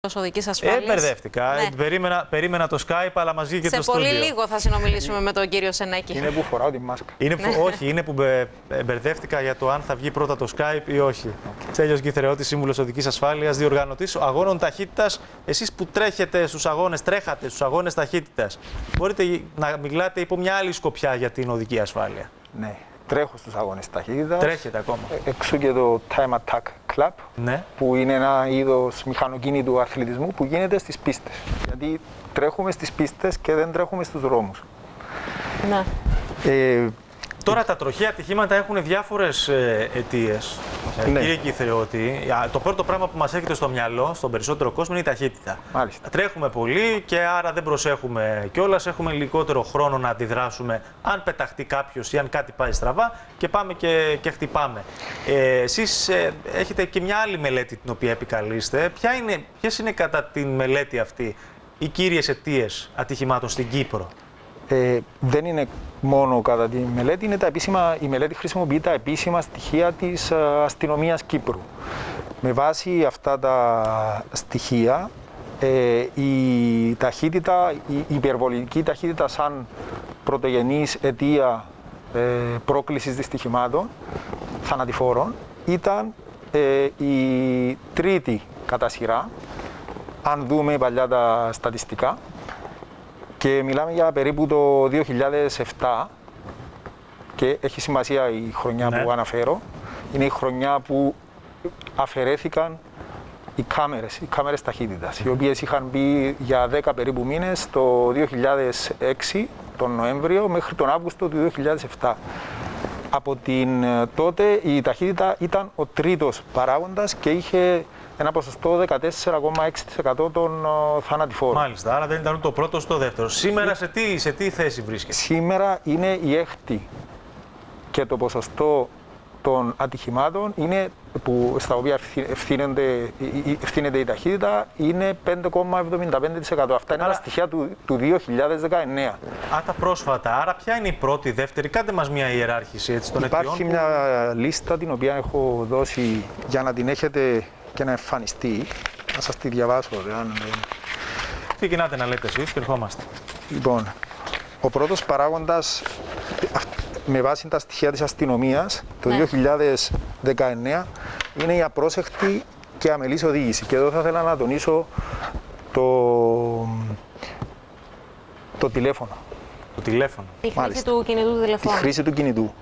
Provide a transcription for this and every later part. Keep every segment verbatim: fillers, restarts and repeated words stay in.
οδικής ασφάλειας. Ε, μπερδεύτηκα. Ναι. Περίμενα, περίμενα το Skype, αλλά μαζί και σε το στούντιο. Σε πολύ λίγο θα συνομιλήσουμε με τον κύριο Σενέκη. Είναι που φοράω τη μάσκα. Είναι που, όχι, είναι που μπε, μπερδεύτηκα για το αν θα βγει πρώτα το Skype ή όχι. Okay. Τσέλιος Γκυθερεώτης, Σύμβουλος Οδικής Ασφάλειας, διοργανωτής αγώνων ταχύτητας. Εσείς που τρέχετε στους αγώνες, τρέχατε στους αγώνες ταχύτητας, μπορείτε να μιλάτε υπό μια άλλη σκοπιά για την οδική ασφάλεια? Ναι. Τρέχω στους αγώνες ταχύτητας. Τρέχετε ακόμα. Εξού και το Time Attack Club, ναι. που είναι ένα είδος μηχανοκίνητου αθλητισμού που γίνεται στις πίστες. Γιατί τρέχουμε στις πίστες και δεν τρέχουμε στους δρόμους. Ναι. Ε, Τώρα τα τροχαία ατυχήματα έχουν διάφορες ε, αιτίες. Ναι. Κύριε Γκυθερεώτη, το πρώτο πράγμα που μας έρχεται στο μυαλό, στον περισσότερο κόσμο, είναι η ταχύτητα. Μάλιστα. Τρέχουμε πολύ και άρα δεν προσέχουμε κιόλας, έχουμε λιγότερο χρόνο να αντιδράσουμε αν πεταχτεί κάποιος ή αν κάτι πάει στραβά και πάμε και, και χτυπάμε. Ε, εσείς ε, έχετε και μια άλλη μελέτη την οποία επικαλείστε. Ποια είναι, ποιες είναι κατά τη μελέτη αυτή οι κύριες αιτίες ατυχημάτων στην Κύπρο? Ε, δεν είναι μόνο κατά τη μελέτη, είναι τα επίσημα, η μελέτη χρησιμοποιεί τα επίσημα στοιχεία της αστυνομίας Κύπρου. Με βάση αυτά τα στοιχεία, ε, η ταχύτητα, η υπερβολική ταχύτητα σαν πρωτογενής αιτία ε, πρόκλησης δυστυχημάτων θανατηφόρων ήταν ε, η τρίτη κατά σειρά, αν δούμε παλιά τα στατιστικά. Και μιλάμε για περίπου το δύο χιλιάδες επτά και έχει σημασία η χρονιά ναι. που αναφέρω. Είναι η χρονιά που αφαιρέθηκαν οι κάμερες, οι κάμερες ταχύτητας, οι οποίες είχαν μπει για δέκα περίπου μήνες το δύο χιλιάδες έξι, τον Νοέμβριο, μέχρι τον Αύγουστο του δύο χιλιάδες επτά. Από την τότε η ταχύτητα ήταν ο τρίτος παράγοντας και είχε ένα ποσοστό δεκατέσσερα κόμμα έξι τοις εκατό των uh, θανατηφόρων. Μάλιστα, άρα δεν ήταν ούτε το πρώτο ούτε το δεύτερο. Σήμερα σε τι, σε τι θέση βρίσκεται? Σήμερα είναι η έκτη και το ποσοστό των ατυχημάτων είναι, που, στα οποία ευθύνεται, ευθύνεται η ταχύτητα, είναι πέντε κόμμα εβδομήντα πέντε τοις εκατό. Αυτά είναι άρα... τα στοιχεία του, του δύο χιλιάδες δεκαεννέα. Α, τα πρόσφατα. Άρα ποια είναι η πρώτη, η δεύτερη? Κάντε μας μια ιεράρχηση έτσι, των αιτιών. Υπάρχει μια λίστα την οποία έχω δώσει για να την έχετε και να εμφανιστεί. Να σας τη διαβάσω. Αν... Ξεκινάτε να λέτε εσείς και ερχόμαστε. Λοιπόν, ο πρώτος παράγοντας, με βάση τα στοιχεία της αστυνομίας, το ναι. δύο χιλιάδες δεκαεννέα, είναι η απρόσεκτη και αμελής οδήγηση. Και εδώ θα ήθελα να τονίσω το, το τηλέφωνο. Το τηλέφωνο. Η χρήση Μάλιστα. του κινητού τηλεφώνου. Η χρήση του κινητού.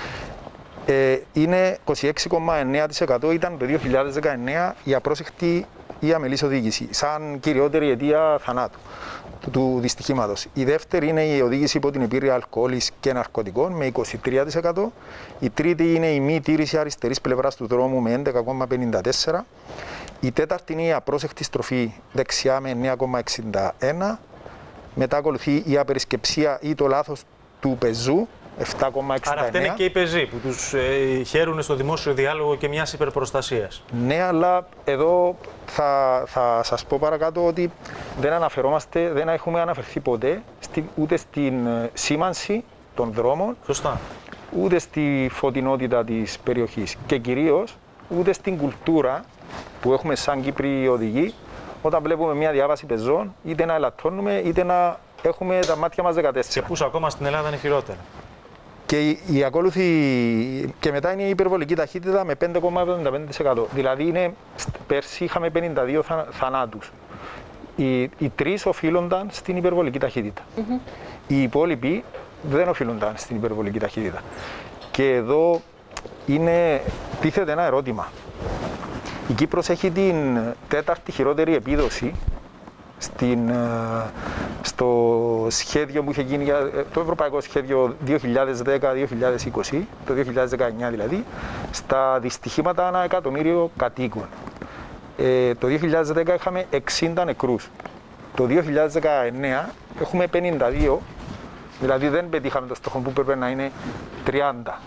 Ε, είναι είκοσι έξι κόμμα εννέα τοις εκατό, ήταν το δύο χιλιάδες δεκαεννέα η απρόσεκτη ή αμελής οδήγηση, σαν κυριότερη αιτία θανάτου του, του δυστυχήματος. Η δεύτερη είναι η οδήγηση υπό την επίρρεια αλκοόλης και ναρκωτικών με είκοσι τρία τοις εκατό. Η τρίτη είναι η μη τήρηση αριστερής πλευράς του δρόμου με έντεκα κόμμα πενήντα τέσσερα. Η τέταρτη είναι η απρόσεκτη στροφή δεξιά με εννέα κόμμα εξήντα ένα. Μετά ακολουθεί η απερισκεψία ή το λάθος του πεζού, επτά κόμμα εξήντα εννέα. Άρα αυτά είναι και οι πεζοί που τους ε, χαίρουν στο δημόσιο διάλογο και μιας υπερπροστασίας. Ναι, αλλά εδώ θα, θα σας πω παρακάτω ότι δεν αναφερόμαστε, δεν έχουμε αναφερθεί ποτέ στη, ούτε στην σήμανση των δρόμων, Σωστά. ούτε στη φωτεινότητα της περιοχής και κυρίως ούτε στην κουλτούρα που έχουμε σαν Κύπροι οδηγοί, όταν βλέπουμε μια διάβαση πεζών, είτε να ελαττώνουμε είτε να έχουμε τα μάτια μας δεκατέσσερα. Και πούς ακόμα στην Ελλάδα είναι χειρότερα. Και η, η ακόλουθη, και μετά είναι η υπερβολική ταχύτητα με πέντε κόμμα εβδομήντα πέντε τοις εκατό. Δηλαδή είναι, πέρσι είχαμε πενήντα δύο θα, θανάτους. Οι, οι τρεις οφείλονταν στην υπερβολική ταχύτητα. Mm-hmm. Οι υπόλοιποι δεν οφείλονταν στην υπερβολική ταχύτητα. Και εδώ είναι, τίθεται ένα ερώτημα. Η Κύπρος έχει την τέταρτη χειρότερη επίδοση στην, στο σχέδιο που είχε γίνει για το ευρωπαϊκό σχέδιο δύο χιλιάδες δέκα δύο χιλιάδες είκοσι, το δύο χιλιάδες δεκαεννέα δηλαδή, στα δυστυχήματα ανά εκατομμύριο κατοίκων. Ε, το δύο χιλιάδες δέκα είχαμε εξήντα νεκρούς. Το δύο χιλιάδες δεκαεννέα έχουμε πενήντα δύο, δηλαδή δεν πετύχαμε το στόχο που πρέπει να είναι τριάντα.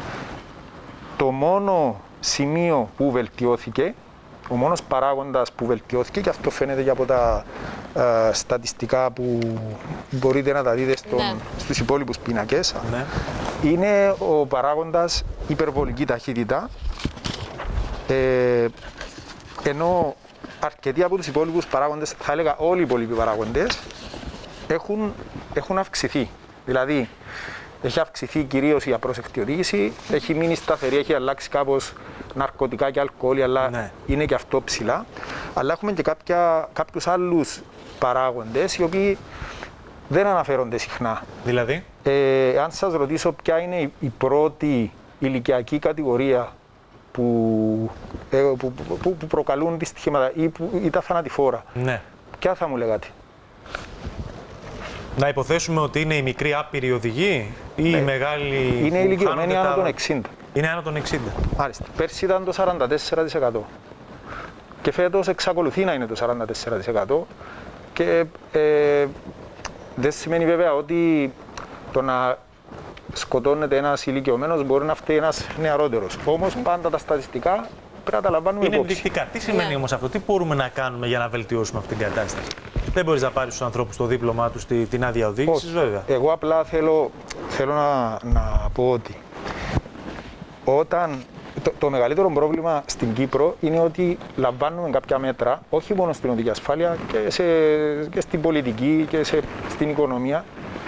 Το μόνο σημείο που βελτιώθηκε, ο μόνος παράγοντας που βελτιώθηκε, και αυτό φαίνεται και από τα ε, στατιστικά που μπορείτε να τα δείτε στον, ναι. στους υπόλοιπους πίνακες, ναι. είναι ο παράγοντας υπερβολική ταχύτητα, ε, ενώ αρκετοί από τους υπόλοιπους παράγοντες, θα έλεγα όλοι οι υπόλοιποι παράγοντες, έχουν, έχουν αυξηθεί. Δηλαδή, έχει αυξηθεί κυρίως η απρόσεκτη οδήγηση, έχει μείνει σταθερή, έχει αλλάξει κάπως ναρκωτικά και αλκοόλ, αλλά ναι. είναι και αυτό ψηλά. Αλλά έχουμε και κάποια, κάποιους άλλους παράγοντες, οι οποίοι δεν αναφέρονται συχνά. Δηλαδή? Ε, αν σας ρωτήσω ποια είναι η πρώτη ηλικιακή κατηγορία που, ε, που, που, που προκαλούν δυστυχήματα ή, που, ή τα θανατηφόρα, ναι. ποια θα μου λέγατε? Να υποθέσουμε ότι είναι η μικρή άπειρη οδηγή ή ναι. η μεγάλη. Είναι ηλικιωμένη άνω των εξήντα. Είναι άνω των εξήντα. Μάλιστα. Πέρσι ήταν το σαράντα τέσσερα τοις εκατό. Και φέτος εξακολουθεί να είναι το σαράντα τέσσερα τοις εκατό. Και ε, δεν σημαίνει βέβαια ότι το να σκοτώνεται ένας ηλικιωμένος μπορεί να φταίει ένας νεαρότερος. Όμως πάντα τα στατιστικά πρέπει να τα λαμβάνουμε είναι υπόψη. ενδεικτικά. Τι σημαίνει yeah. όμως αυτό, τι μπορούμε να κάνουμε για να βελτιώσουμε αυτή την κατάσταση? Δεν μπορείς να πάρεις στους ανθρώπους το δίπλωμά τους την άδεια οδήγησης, βέβαια. Εγώ απλά θέλω, θέλω να, να πω ότι όταν το, το μεγαλύτερο πρόβλημα στην Κύπρο είναι ότι λαμβάνουμε κάποια μέτρα, όχι μόνο στην οδική ασφάλεια, και, σε, και στην πολιτική και σε, στην οικονομία,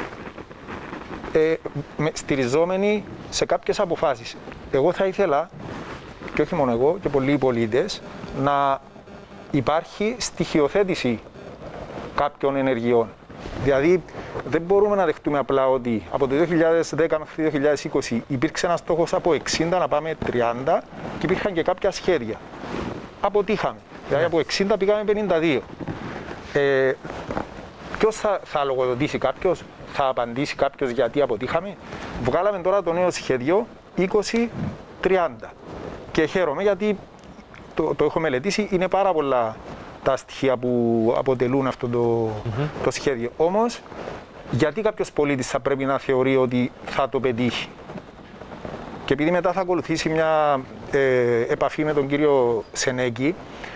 ε, με, στηριζόμενοι σε κάποιες αποφάσεις. Εγώ θα ήθελα, και όχι μόνο εγώ, και πολλοί πολίτες, να υπάρχει στοιχειοθέτηση κάποιων ενεργειών. Δηλαδή, δεν μπορούμε να δεχτούμε απλά ότι από το δύο χιλιάδες δέκα μέχρι το δύο χιλιάδες είκοσι υπήρξε ένας στόχος από εξήντα να πάμε τριάντα και υπήρχαν και κάποια σχέδια. Αποτύχαμε. Δηλαδή, από εξήντα πήγαμε πενήντα δύο. Ε, ποιος θα, θα λογοδοτήσει κάποιος, θα απαντήσει κάποιος γιατί αποτύχαμε? Βγάλαμε τώρα το νέο σχέδιο είκοσι τριάντα. Και χαίρομαι γιατί το, το έχω μελετήσει, είναι πάρα πολλά τα στοιχεία που αποτελούν αυτό το, mm-hmm. το σχέδιο. Όμως, γιατί κάποιος πολίτης θα πρέπει να θεωρεί ότι θα το πετύχει? Και επειδή μετά θα ακολουθήσει μια ε, επαφή με τον κύριο Σενέκη.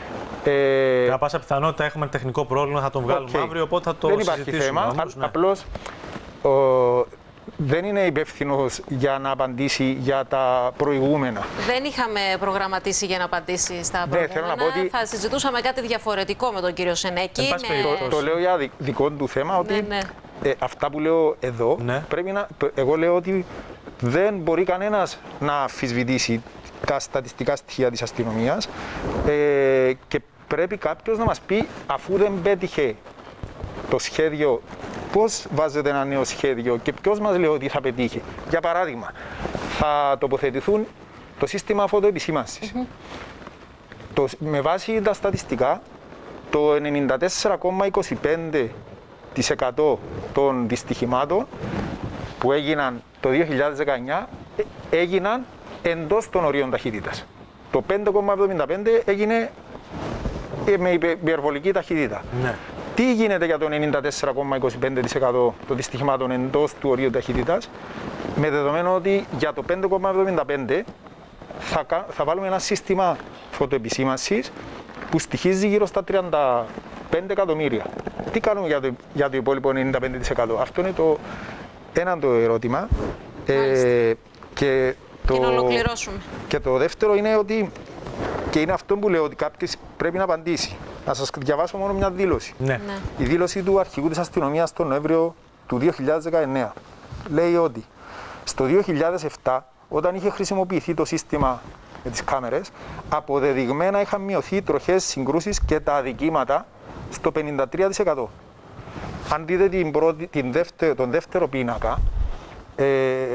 Ε, Κατά πάσα πιθανότητα έχουμε τεχνικό πρόβλημα, θα τον βγάλουμε okay. αύριο, οπότε θα το δεν συζητήσουμε. Δεν υπάρχει θέμα, όμως, ναι. απλώς ο, δεν είναι υπεύθυνος για να απαντήσει για τα προηγούμενα. Δεν είχαμε προγραμματίσει για να απαντήσει στα ναι, προηγούμενα. Θέλω να πω ότι... Θα συζητούσαμε κάτι διαφορετικό με τον κύριο Σενέκη. Με... Το, το λέω για δικό του θέμα, ότι ναι, ναι. Ε, αυτά που λέω εδώ, ναι. πρέπει να... Εγώ λέω ότι δεν μπορεί κανένας να αμφισβητήσει τα στατιστικά στοιχεία της αστυνομίας ε, και πρέπει κάποιος να μας πει, αφού δεν πέτυχε το σχέδιο, πώς βάζετε ένα νέο σχέδιο και ποιος μας λέει ότι θα πετύχει? Για παράδειγμα, θα τοποθετηθούν το σύστημα φωτοεπισήμανσης. Mm-hmm. Το, με βάση τα στατιστικά, το ενενήντα τέσσερα κόμμα είκοσι πέντε τοις εκατό των δυστυχημάτων που έγιναν το δύο χιλιάδες δεκαεννιά έγιναν εντός των ορίων ταχύτητας. Το πέντε κόμμα εβδομήντα πέντε έγινε με υπερβολική ταχύτητα. Ναι. Τι γίνεται για το ενενήντα τέσσερα κόμμα είκοσι πέντε τοις εκατό των δυστυχημάτων εντός του ορίου ταχύτητας, με δεδομένο ότι για το πέντε κόμμα εβδομήντα πέντε θα, θα βάλουμε ένα σύστημα φωτοεπισήμανσης που στοιχίζει γύρω στα τριάντα πέντε εκατομμύρια. Τι κάνουμε για το, για το υπόλοιπο ενενήντα πέντε τοις εκατό? Αυτό είναι το ένα το ερώτημα. Ε, και, το, και να ολοκληρώσουμε. Και το δεύτερο είναι ότι, και είναι αυτό που λέω, ότι κάποιος πρέπει να απαντήσει. Να σας διαβάσω μόνο μια δήλωση. Ναι. Ναι. Η δήλωση του αρχηγού της αστυνομίας τον Νοέμβριο του δύο χιλιάδες δεκαεννέα λέει ότι στο δύο χιλιάδες επτά, όταν είχε χρησιμοποιηθεί το σύστημα με τις κάμερες, αποδεδειγμένα είχαν μειωθεί οι τροχές συγκρούσεις και τα αδικήματα στο πενήντα τρία τοις εκατό. Αν δείτε την πρώτη, την δεύτερο, τον δεύτερο πίνακα, ε,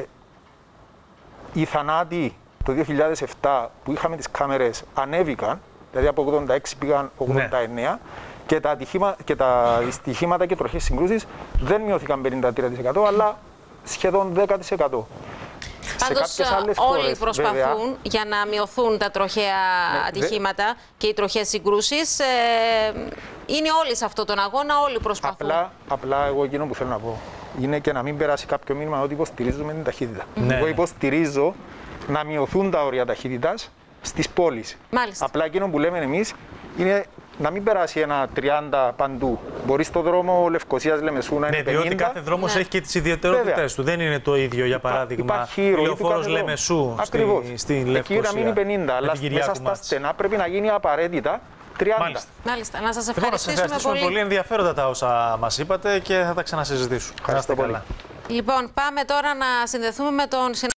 οι θανάτοι το δύο χιλιάδες επτά που είχαμε τις κάμερες ανέβηκαν, δηλαδή από ογδόντα έξι πήγαν ογδόντα εννέα, ναι. και τα, ατυχήμα, και τα δυστυχήματα και τροχές συγκρούσεις δεν μειώθηκαν πενήντα τρία τοις εκατό, αλλά σχεδόν δέκα τοις εκατό. Πάντως όλοι χώρες, προσπαθούν βέβαια, για να μειωθούν τα τροχαία ναι, ατυχήματα δε... και οι τροχαίες συγκρούσεις. Ε, είναι όλοι σε αυτόν τον αγώνα, όλοι προσπαθούν. Απλά, απλά εγώ εκείνο που θέλω να πω είναι και να μην περάσει κάποιο μήνυμα ότι υποστηρίζουμε την ταχύτητα. Mm. Εγώ υποστηρίζω να μειωθούν τα όρια ταχύτητας στις πόλεις. Μάλιστα. Απλά εκείνο που λέμε εμείς είναι να μην περάσει ένα τριάντα παντού. Μπορεί στο δρόμο Λευκωσίας Λεμεσού να είναι ναι, πενήντα. Διότι κάθε δρόμος ναι. έχει και τις ιδιαιτερότητες του. Δεν είναι το ίδιο, για παράδειγμα, λεωφόρος Λεμεσού Ακριβώς. στη, στη Λευκωσία. Εκεί να μείνει πενήντα, αλλά μέσα στα στενά πρέπει να γίνει απαραίτητα τριάντα. Μάλιστα. Μάλιστα. Να σας Λοιπόν, ευχαριστήσουμε, να σας ευχαριστήσουμε πολύ. πολύ ενδιαφέροντα τα όσα μας είπατε και θα τα ξανασυζητήσουμε. Ευχαριστώ πολύ. Λοιπόν, πάμε τώρα να συνδεθούμε με τον